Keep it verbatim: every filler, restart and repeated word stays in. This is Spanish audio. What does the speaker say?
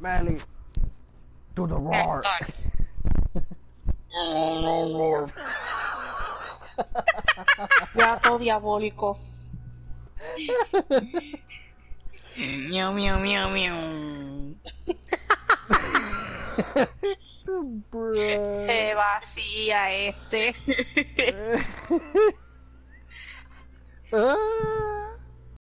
Melly. To the roar. Gato diabólico. Miau, miau, miau, miau. Bruh. Se vacía este. Ah.